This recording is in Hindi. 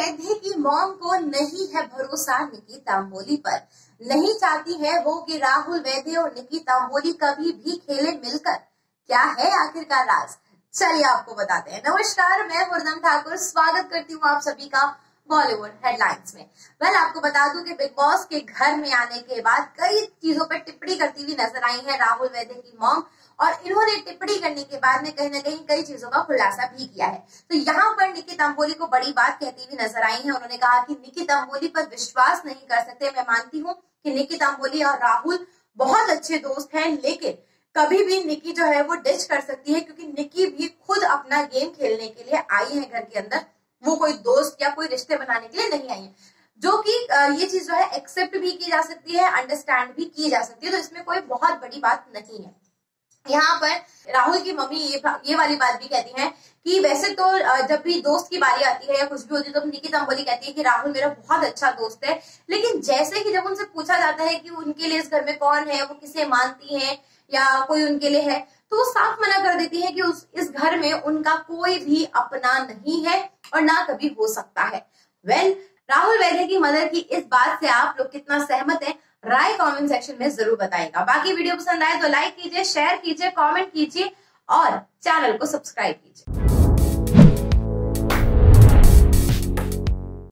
वैद्य की मॉम को नहीं है भरोसा निकी तांबोली पर। नहीं चाहती है वो कि राहुल वैद्य और निकी तांबोली कभी भी खेले मिलकर। क्या है आखिरकार राज, चलिए आपको बताते हैं। नमस्कार, मैं मुर्दम ठाकुर स्वागत करती हूँ आप सभी का बॉलीवुड हेडलाइंस में। आपको बता दूं कि बिग बॉस के घर में आने के बाद कई चीजों पर टिप्पणी करती हुई नजर आई है राहुल वैद्य की मॉम, और इन्होंने टिप्पणी करने के बाद में कहीं ना कहीं कई चीजों का खुलासा भी किया है। तो यहाँ पर निकी तांबोली को बड़ी बात कहती हुई नजर आई है। उन्होंने कहा कि निकी तांबोली पर विश्वास नहीं कर सकते। मैं मानती हूँ कि निकी तांबोली और राहुल बहुत अच्छे दोस्त हैं, लेकिन कभी भी निकी जो है वो डिच कर सकती है, क्योंकि निकी भी खुद अपना गेम खेलने के लिए आई है घर के अंदर। वो कोई दोस्त या कोई रिश्ते बनाने के लिए नहीं आई है, जो कि ये चीज जो है एक्सेप्ट भी की जा सकती है, अंडरस्टैंड भी की जा सकती है। तो इसमें कोई बहुत बड़ी बात नहीं है। यहाँ पर राहुल की मम्मी ये वाली बात भी कहती हैं कि वैसे तो जब भी दोस्त की बारी आती है या कुछ भी होती है तो निकी तांबोली कहती है कि राहुल मेरा बहुत अच्छा दोस्त है, लेकिन जैसे कि जब उनसे पूछा जाता है कि उनके लिए इस घर में कौन है, वो किसे मानती है या कोई उनके लिए है, तो वो साफ मना कर देती है कि इस घर में उनका कोई भी अपना नहीं है और ना कभी हो सकता है। राहुल वैद्य की मदर की इस बात से आप लोग कितना सहमत हैं, राय कमेंट सेक्शन में जरूर बताइएगा। बाकी वीडियो पसंद आए तो लाइक कीजिए, शेयर कीजिए, कमेंट कीजिए और चैनल को सब्सक्राइब कीजिए।